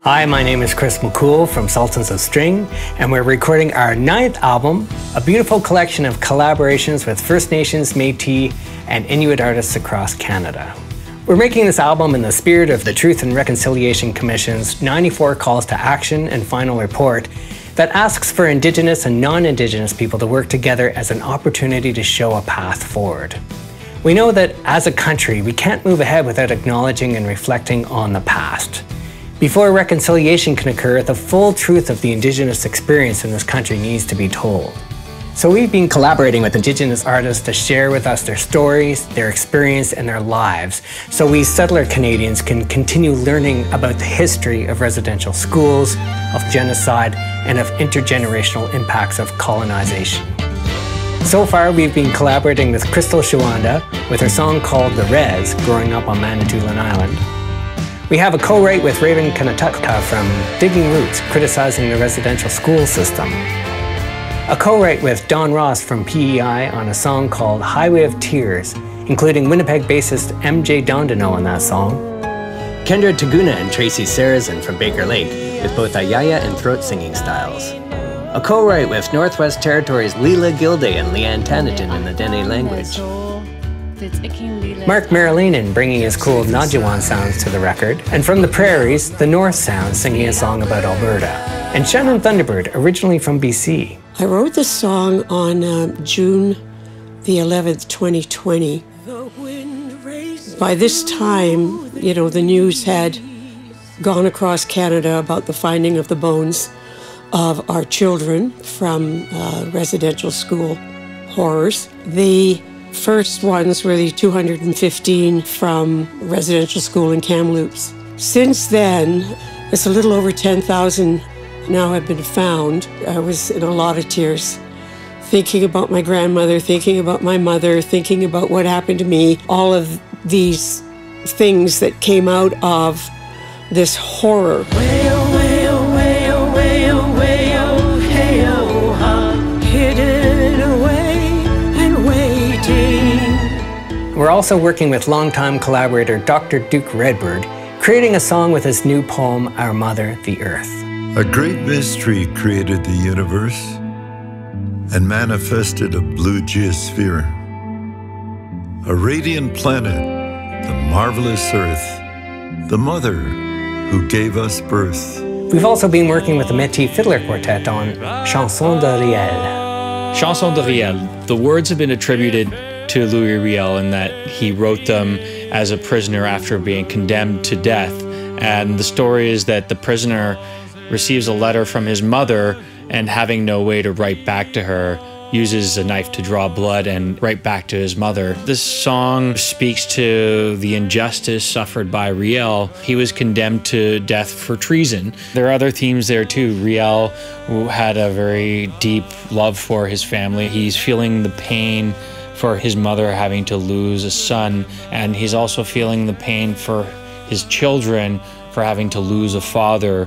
Hi, my name is Chris McCool from Sultans of String, and we're recording our 9th album, a beautiful collection of collaborations with First Nations, Métis, and Inuit artists across Canada. We're making this album in the spirit of the Truth and Reconciliation Commission's 94 calls to action and final report that asks for Indigenous and non-Indigenous people to work together as an opportunity to show a path forward. We know that as a country, we can't move ahead without acknowledging and reflecting on the past. Before reconciliation can occur, the full truth of the Indigenous experience in this country needs to be told. So we've been collaborating with Indigenous artists to share with us their stories, their experience, and their lives, so we settler Canadians can continue learning about the history of residential schools, of genocide, and of intergenerational impacts of colonization. So far, we've been collaborating with Crystal Shawanda with her song called The Res, growing up on Manitoulin Island. We have a co-write with Raven Kanatutka from Digging Roots, criticizing the residential school system. A co-write with Don Ross from PEI on a song called Highway of Tears, including Winnipeg bassist MJ Dondino on that song. Kendra Taguna and Tracy Sarazin from Baker Lake with both Ayaya and throat singing styles. A co-write with Northwest Territories Leela Gilday and Leanne Tanatin in the Dene language. Mark Marilinen bringing his cool Nadjiwan sounds to the record, and from the prairies, the North Sound singing a song about Alberta, and Shannon Thunderbird, originally from BC. I wrote this song on June the 11th, 2020. By this time, the news had gone across Canada about the finding of the bones of our children from residential school horrors. The first ones were the 215 from residential school in Kamloops. Since then, it's a little over 10,000 now have been found. I was in a lot of tears, thinking about my grandmother, thinking about my mother, thinking about what happened to me, all of these things that came out of this horror. We're also working with longtime collaborator Dr. Duke Redbird, creating a song with his new poem, Our Mother, the Earth. A great mystery created the universe and manifested a blue geosphere. A radiant planet, the marvelous Earth, the mother who gave us birth. We've also been working with the Métis Fiddler Quartet on Chanson de Riel. Chanson de Riel. The words have been attributed to Louis Riel in that he wrote them as a prisoner after being condemned to death. And the story is that the prisoner receives a letter from his mother and, having no way to write back to her, uses a knife to draw blood and write back to his mother. This song speaks to the injustice suffered by Riel. He was condemned to death for treason. There are other themes there too. Riel, who had a very deep love for his family, he's feeling the pain for his mother having to lose a son, and he's also feeling the pain for his children for having to lose a father.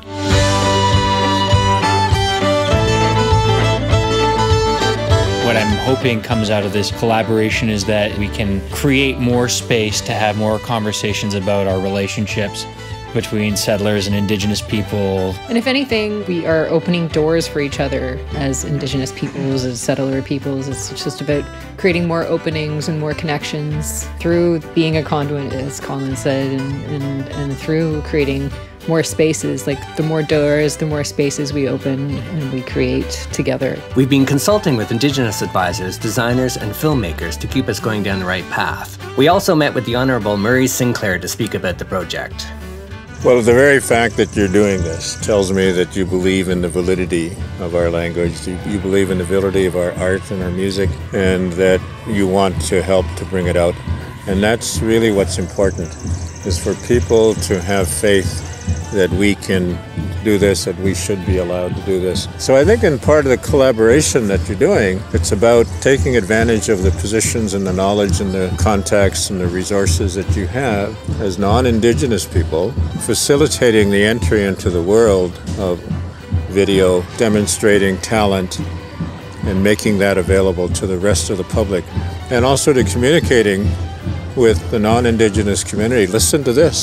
What I'm hoping comes out of this collaboration is that we can create more space to have more conversations about our relationships between settlers and Indigenous people. And if anything, we are opening doors for each other as Indigenous peoples, as settler peoples. It's just about creating more openings and more connections through being a conduit, as Colin said, and through creating more spaces. Like, the more doors, the more spaces we open and we create together. We've been consulting with Indigenous advisors, designers, and filmmakers to keep us going down the right path. We also met with the Honourable Murray Sinclair to speak about the project. Well, the very fact that you're doing this tells me that you believe in the validity of our language, you believe in the validity of our art and our music, and that you want to help to bring it out. And that's really what's important, is for people to have faith that we can do this, that we should be allowed to do this. So I think in part of the collaboration that you're doing, it's about taking advantage of the positions and the knowledge and the contacts and the resources that you have as non-Indigenous people, facilitating the entry into the world of video, demonstrating talent, and making that available to the rest of the public, and also to communicating with the non-Indigenous community. Listen to this.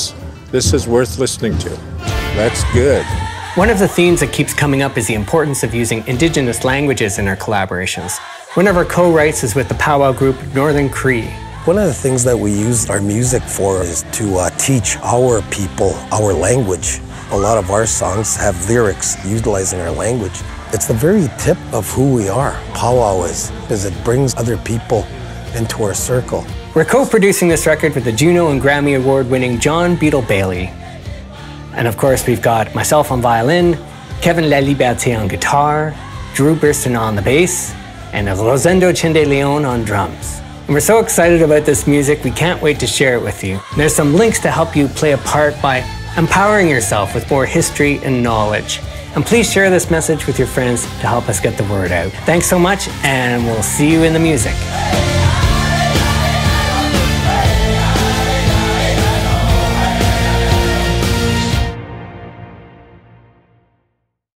This is worth listening to. That's good. One of the themes that keeps coming up is the importance of using Indigenous languages in our collaborations. One of our co-writes is with the powwow group Northern Cree. One of the things that we use our music for is to teach our people our language. A lot of our songs have lyrics utilizing our language. It's the very tip of who we are, powwow is, because it brings other people into our circle. We're co-producing this record with the Juno and Grammy Award-winning John Beetle Bailey. And of course, we've got myself on violin, Kevin Laliberté on guitar, Drew Burston on the bass, and Rosendo Chende-Leon on drums. And we're so excited about this music, we can't wait to share it with you. There's some links to help you play a part by empowering yourself with more history and knowledge. And please share this message with your friends to help us get the word out. Thanks so much, and we'll see you in the music.